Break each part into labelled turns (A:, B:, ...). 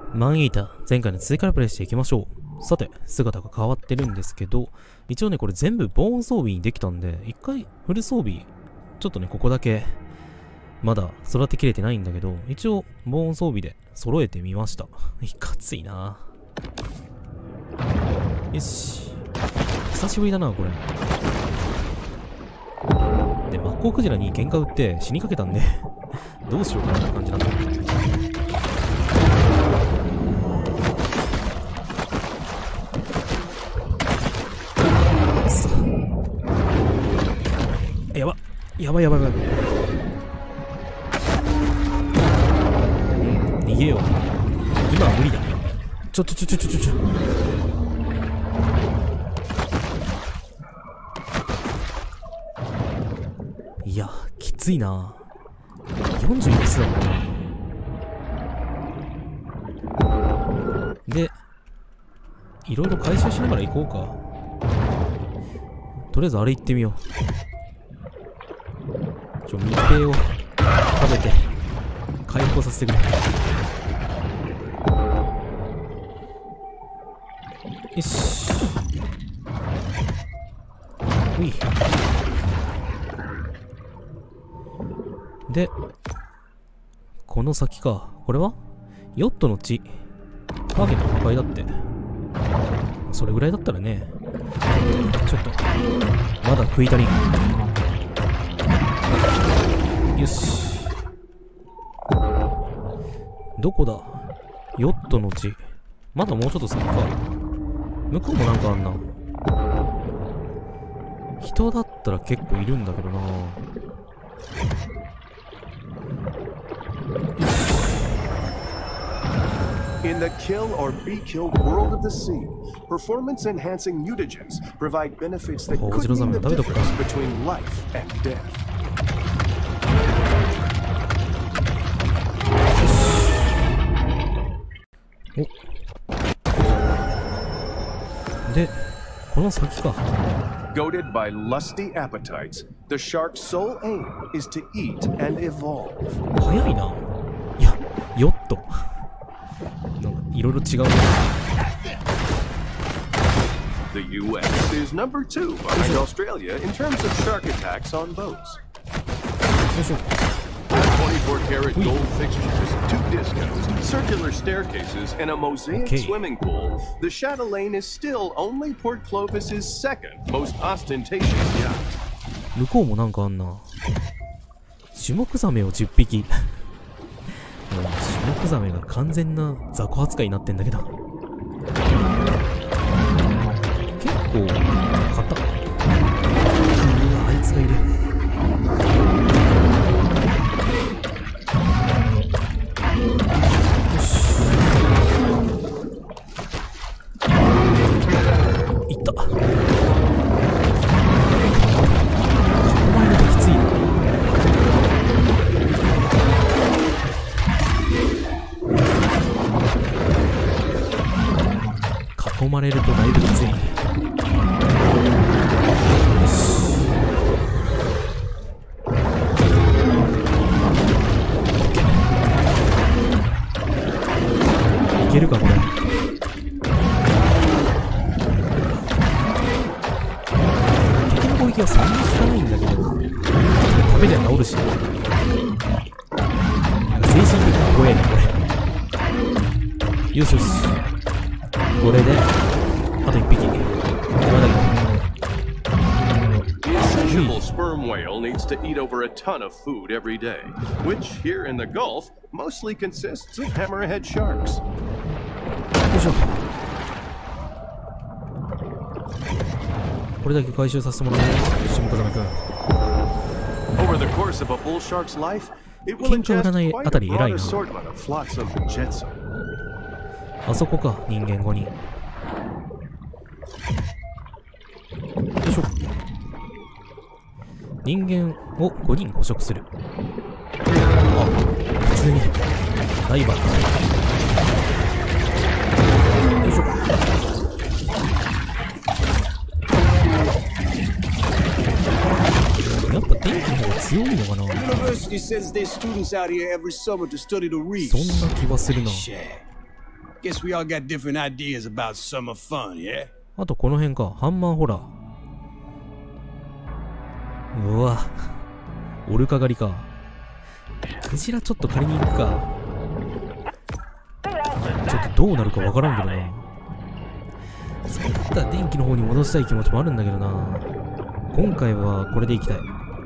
A: マンイーター、前回の続きからプレイしていきましょう。さて、姿が変わってるんですけど、一応ね、これ全部防音装備にできたんで、一回フル装備、ちょっとね、ここだけ、まだ育てきれてないんだけど、一応防音装備で揃えてみました。いかついな。よし。久しぶりだな、これ。で、マッコウクジラに喧嘩売って死にかけたんで、どうしようかなって感じなんだ。やばやばいやばいやばい。逃げよう。今は無理だ。ちょ。いや、きついな。40いくつだもんね。で、いろいろ回収しながら行こうか。とりあえずあれ行ってみよう。密閉を食べて回復させてくれ。よし。うい。で、この先か。これはヨットの地。ターゲットの破壊だって。それぐらいだったらね。ちょっとまだ食い足りん。よし。どこだ？ヨットの地。まだもうちょっと先か。向こうもなんかあんな。人だったら結構いるんだけどな。
B: In the kill or be killed world of the sea, performance-enhancing mutagens provide benefits that could mean the difference between life and death.
A: で、この先か。
B: Goaded by lusty appetites, the shark's sole aim is to eat and evolve.
A: 早いな。いや、ヨット。なんかいろいろ違うね。
B: The U.S. is number 2 behind Australia in terms of shark attacks on boats. 24-karat gold fixtures, 2 discos, circular staircases, and a mosaic swimming pool. The Chatelaine is still only Port Clovis's second most ostentatious yacht.
A: 向こうもなんかあんな。シュモクザメを10匹。シュモクザメが完全な雑魚扱いになってんだけど。結構硬っ。あいつがいる。囲まれるとだいぶきつい。よし。いけるかこれ。敵の攻撃はそんなに効かないんだけど、食べりゃ治るし。精神的に怖えなこれ。よしよし。これであと1匹。
B: The insatiable sperm whale needs to eat over a ton of food every day, which here in the Gulf mostly consists of hammerhead sharks.
A: よいしょ。これだけ回収させてもらうね。シムカザメ君。
B: Over the course of a bull shark's life, it will
A: 緊張が
B: ingest
A: ない
B: quite
A: あた
B: a
A: り偉い
B: broad
A: な。
B: assortment of flotsam and jetsam.
A: あそこか、人間5人。よいしょ。人間を5人捕食する。あ、普通にダイバー。よいしょ。やっぱ電気の方が強いのかな。そんな気はするな。
C: Guess we all got different ideas about summer fun, yeah?
A: あとこの辺か。ハンマーホラー。うわ。オルカ狩りか。クジラちょっと借りに行くか。ちょっとどうなるかわからんけどな。そういったら電気の方に戻したい気持ちもあるんだけどな。今回はこれで行きたい。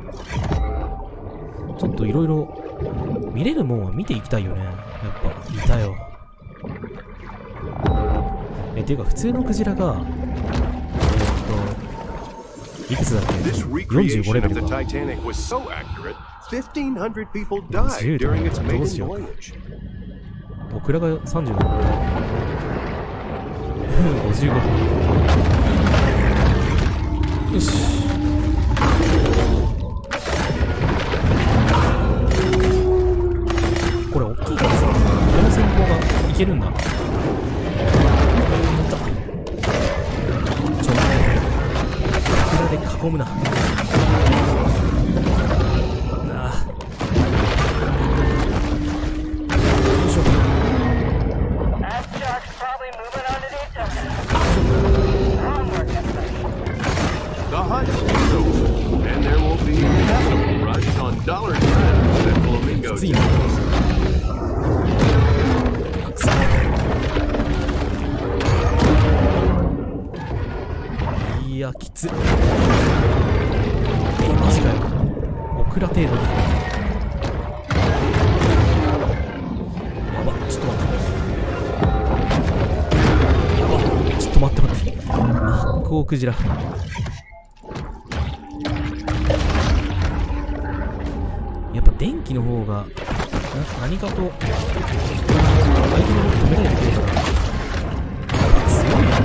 A: ちょっといろいろ見れるもんは見ていきたいよね。やっぱいたよ。ていうか普通のクジラがいくつだっけ？ 45 レベルか。
B: 1,500 people died during its maiden voyage.
A: オクラが35。55。よし。これ大きいからさ、この戦法がいけるんだ。で囲むな。
B: The hunt is over, and there will be an inevitable rush on dollar crabs and flamingo tails.
A: いや、きつっ。マジかよ。オクラ程度で。やば、ちょっと待って。やば、ちょっと待って待って。マッコウクジラ。やっぱ電気の方が、何かと、相手の動き止められてくれるから、強いな。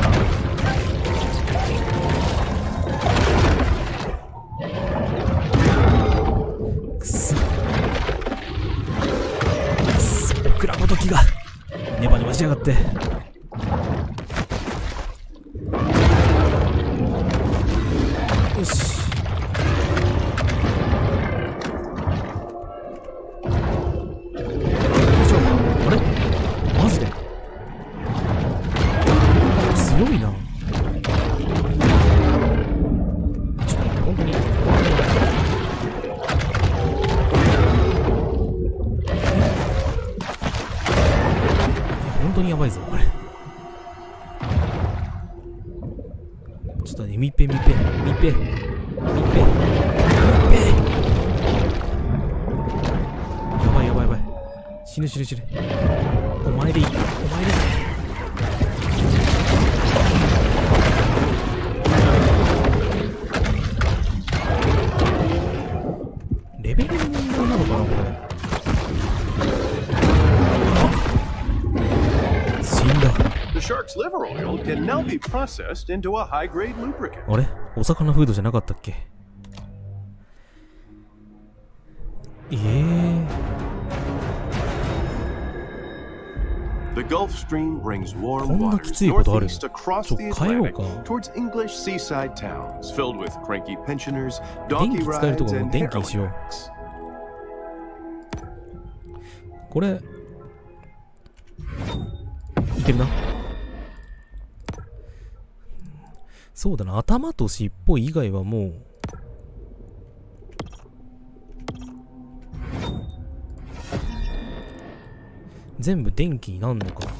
A: 時がネバネバしやがって。よし。あれマジで強いな。ちょっと待って、本当に本当にやばいぞこれ。ちょっとね、みっぺ。やばい。死ぬ。お前でいい。レベルの問題なのかなこれ。
B: The shark's liver oil can now be processed into a high-grade lubricant.
A: あれ？お魚フードじゃなかったっけ？
B: The Gulf Stream brings warm
A: こんな
B: waters
A: きついことある？
B: northeast across
A: ちょ
B: the
A: 変えよう
B: Atlantic
A: か。
B: towards English seaside towns filled with cranky pensioners,
A: 電
B: donkey
A: 気使えると
B: rides,
A: こも
B: and
A: 電気にしよ
B: heroin
A: う。
B: addicts.
A: これいけるな。そうだな、頭と尻尾以外はもう全部電気になるのか。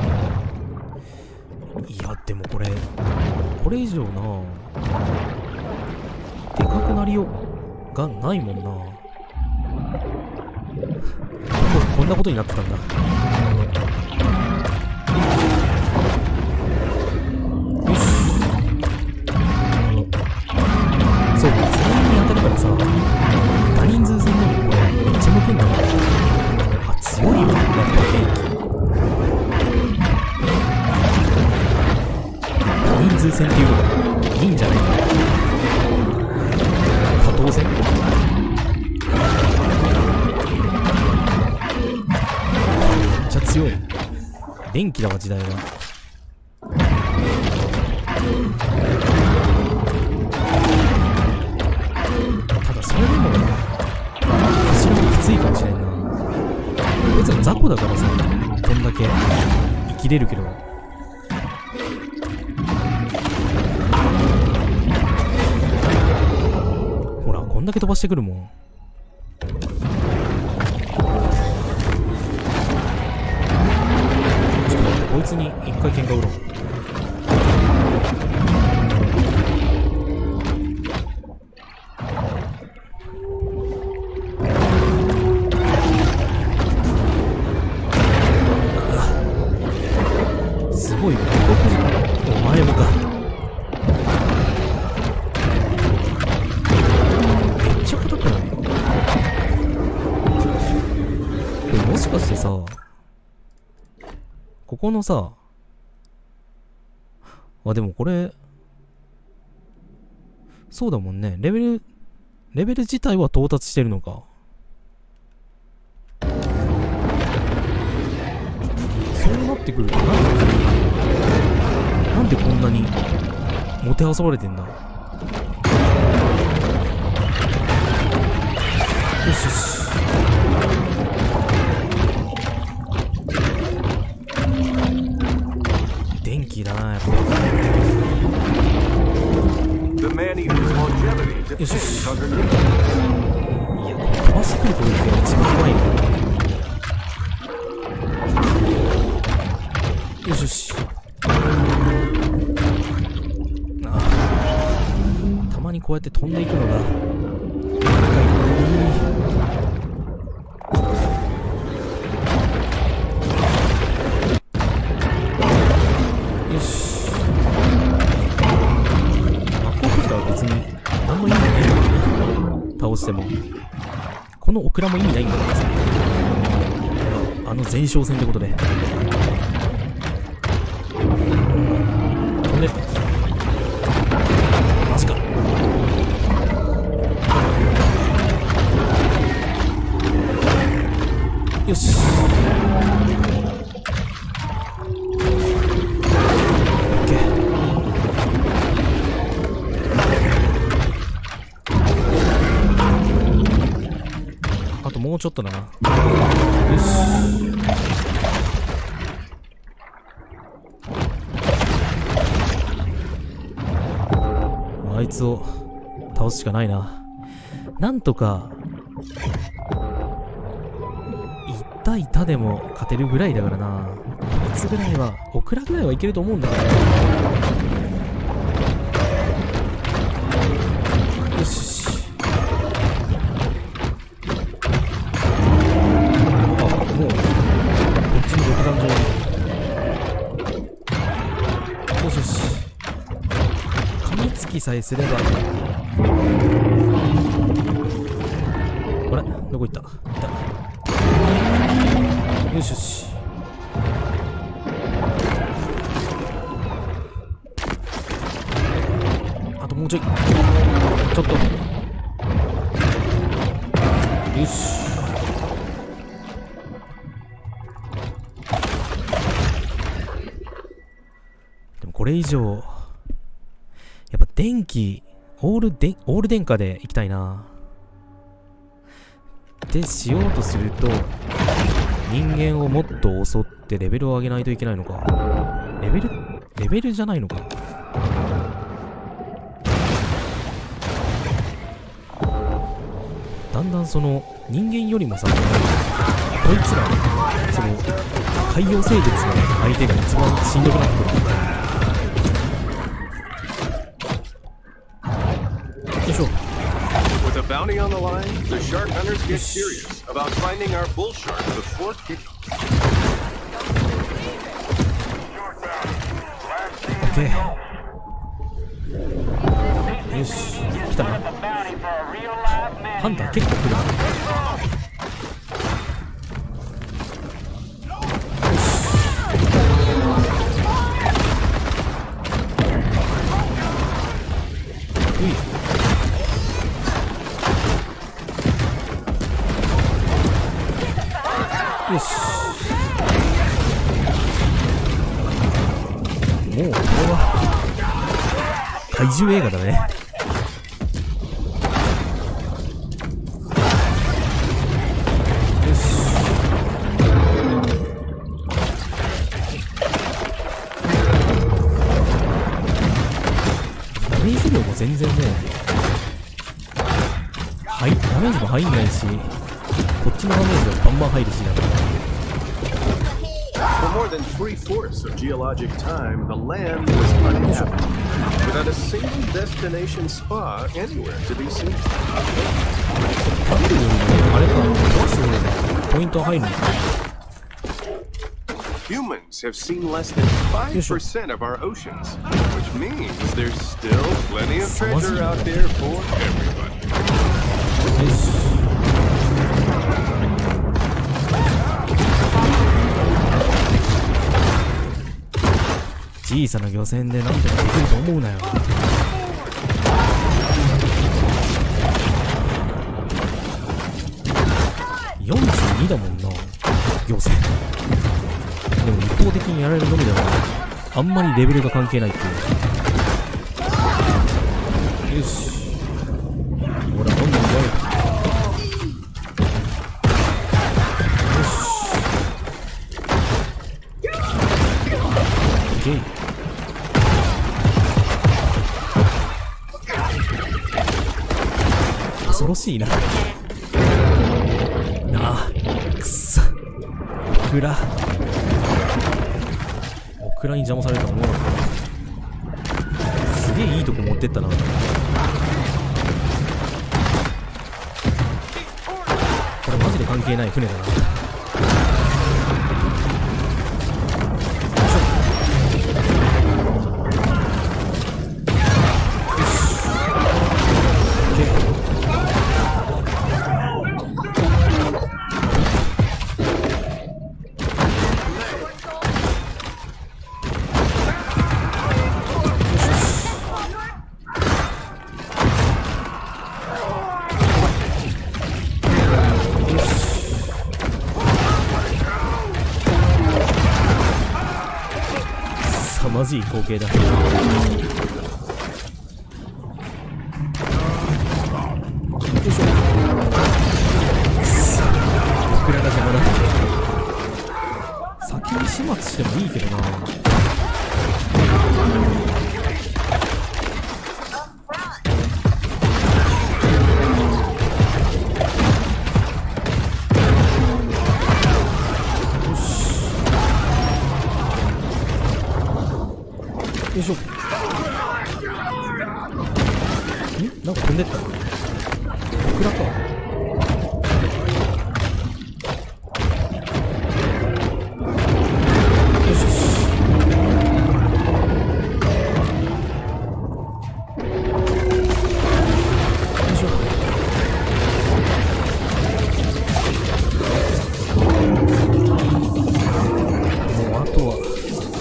A: いやでもこれ以上なでかくなりようがないもんな。こんなことになってたんだ。よし。そうか、全員に当たるからさ、多人数戦でもこれめっちゃ向くんだよ。あ、強いよ、やっぱ兵器。多人数戦っていうのがいいんじゃないかな。多頭戦めっちゃ強い。電気だわ、時代が。ただそれでもね、柱もきついかもしれんな。別に雑魚だからさ、こんだけ切れるけど。ほら、こんだけ飛ばしてくるもん。こいつに一回喧嘩売ろう。すごい、お前もか。めっちゃ硬くない？これもしかしてさ、ここのさ、あ、でもこれ、そうだもんね。レベル自体は到達してるのか。そうなってくると、なんでこんなに、もてあそばれてんだ。よしよし。電気だな、やっぱり。よしよし。いや、これ飛ばしてくる攻撃が一番怖いの。よしよし。たまにこうやって飛んでいくのが高いね。よし。マッコウクジラは別に何の意味もないんだけどね。倒してもこのオクラも意味ないんだからさ。あの前哨戦ってことで飛んでマジか。よし。あともうちょっとだな。よし。あいつを倒すしかないな。なんとか1対1でも勝てるぐらいだからな。こいつぐらいは、オクラぐらいはいけると思うんだから。よし。あ、もうこっちの独壇場に。よしよし。噛みつきさえすれば。あれ、どこ行った？いた。よしよし。あともうちょい。ちょっと。よし。でもこれ以上、やっぱ電気、オール電化でいきたいな。で、しようとすると、人間をもっと襲ってレベルを上げないといけないのか。レベルじゃないのか。だんだんその人間よりもさ、こいつらその海洋生物の相手が一番しんどくなってくる。よいしょ。
B: With a bounty on the line, the shark hunters get serious about finding our bull shark before kickoff.
A: OK。よし、来たな。ハンター結構来るな。よし。もうこれは怪獣映画だね。よし。 全然もうダメージも入んないし、こっちのダメージはバンバン入るしだから。
B: For more than 3/4 of geologic time, the land was uninhabited, without a single destination spa anywhere to be seen.
A: 食べるよりもあれか、壊す方がポイント入るのか。
B: Humans have seen less than 5% of our oceans, which means there's still plenty of treasure out there for everybody.
A: 小さな漁船でなんとかできると思うなよ。42だもんな、漁船。でも一方的にやられるのみだから、あんまりレベルが関係ないっていう。よし。ほら、どんどん来い。よし。オッケー。恐ろしいな。ああ、くっそ。オクラに邪魔されるとは思わなかった。すげえいいとこ持ってったな。これマジで関係ない船だな。まずい光景だ。オクラが邪魔だ。先に始末してもいいけどな。よいしょ。なんか飛んでった。オクラか。よしよし。よいしょ。もうあとは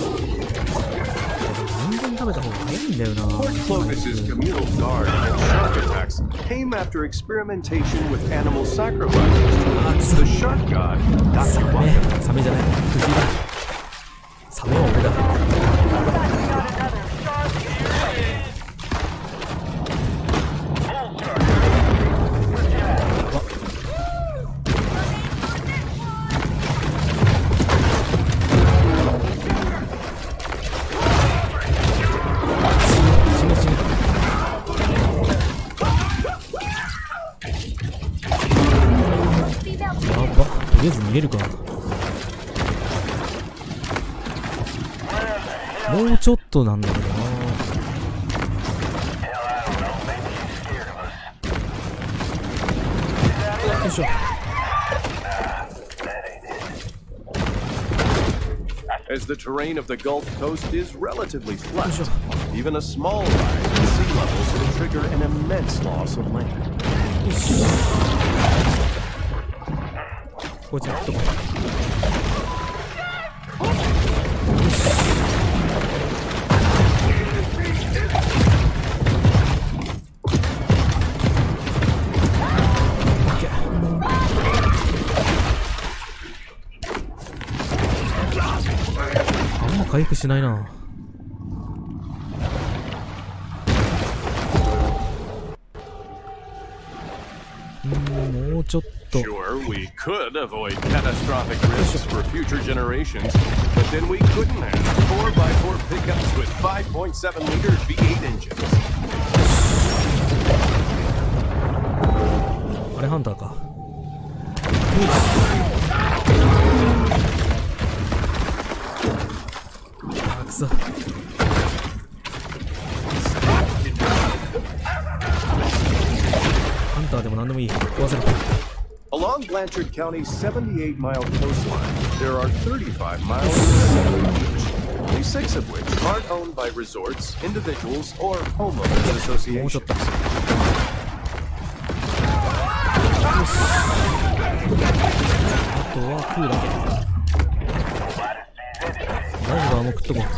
B: Port Clovis's communal guard and shark attacks came after experimentation with animal sacrifices. The shark god, Dr. Waka.
A: サメじゃない、クジラ。サメは俺だ。とりあえず逃げるか。もうちょっとなんだけどな。よいしょ。
B: As the terrain of the Gulf Coast is relatively flat, even a small rise in sea levels will trigger an immense loss of land.
A: こいつやっとこあんま回復しないな。もうちょっと。
B: Sure, we could avoid catastrophic risks for future generations, but then we couldn't have 4x4 pickups with 5.7-liter V8 engines.
A: あれハンターか。あ、くそ。ハンターでも何でもいい。壊せる。
B: Along Blanchard County's 78-mile coastline, there are 35 miles of settlement beach, only 6 of which aren't owned by resorts, individuals, or homeowners associations.
A: あとは食うだけ。ライバーも食っとこう。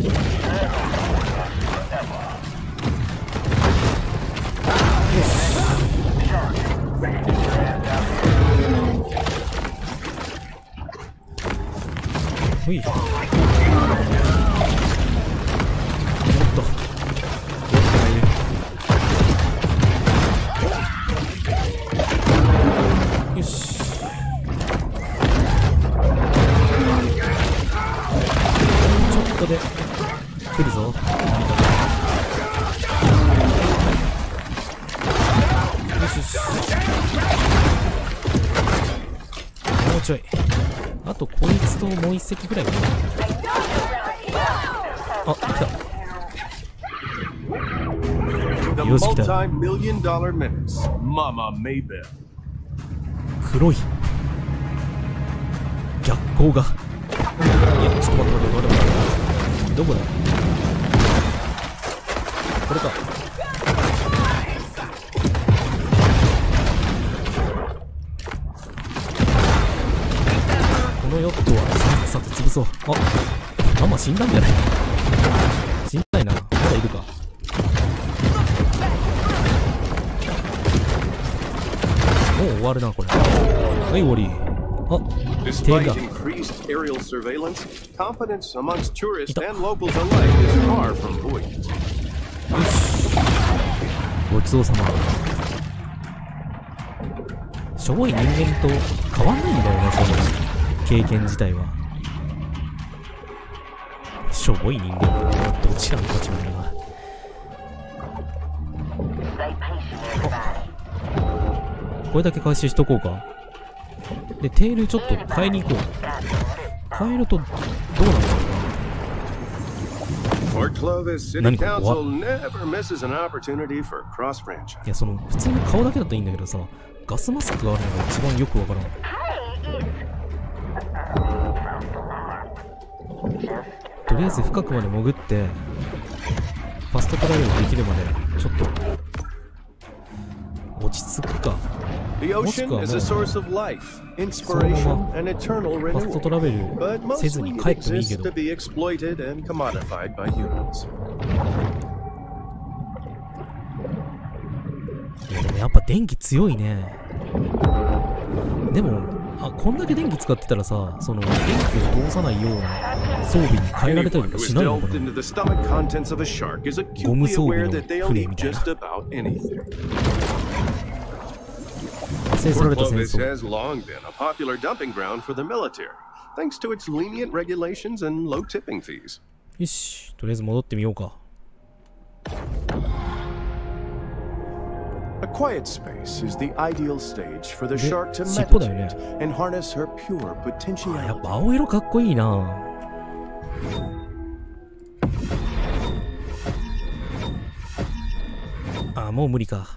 A: ほい。おっと。よし。ちょっとで来るぞ。よしよし。もうちょい。あとこいつともう一隻ぐらいかな。あ、来た。よし来た。黒い逆光が。いや、ちょっと待って待って待って。どこだ。これか。このヨットはさっさと潰そう。あ、ママ死んだんじゃない？死んでないな。まだいるか。もう終わるな、これ。はい、終わり。あ、テールだ。ごちそうさま。しょぼい人間と変わんないんだよね、その経験自体は。しょぼい人間ってどちらの立場だな。これだけ回収しとこうか。で、テールちょっと変えに行こう。変えるとどうなるのかな。何これ怖っ。いや、その普通の顔だけだったらいいんだけどさ、ガスマスクがあるのが一番よくわからん。とりあえず深くまで潜ってファストトラベルできるまでちょっと落ち着くか。もしくはもうそのままファストトラベルせずに帰ってもいいけど。いやでもやっぱ電気強いね。でもこんだけ電気使ってたらさ、その電気を通さないような装備に変えられたりとかしないのかな。ゴム装備の船みたいな。制された戦争。よし、とりあえず戻ってみようか。
B: A quiet space is the ideal stage for the shark to meditate and harness her pure potentiality.
A: やっぱ青色かっこいいな。あ、もう無理か。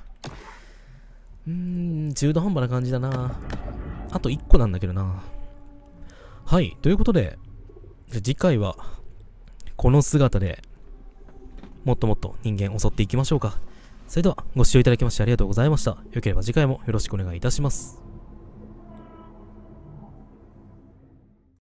A: 中途半端な感じだな。あと1個なんだけどな。はい、ということで、次回はこの姿でもっともっと人間襲っていきましょうか。それではご視聴いただきましてありがとうございました。よければ次回もよろしくお願いいたします。